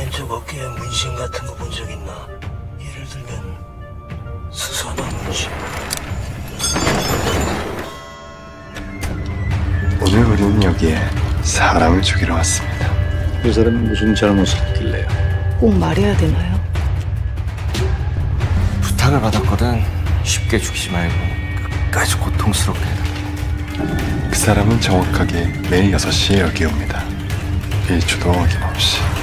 왼쪽 어깨에 문신 같은 거 본 적 있나? 예를 들면 수선화 문신. 오늘 우리는 여기에 사람을 죽이러 왔습니다. 그 사람이 무슨 잘못을 했길래요? 꼭 말해야 되나요? 부탁을 받았거든. 쉽게 죽이지 말고 끝까지 고통스럽게 해라. 그 사람은 정확하게 매일 6시에 여기 옵니다. 1초도 어김없이.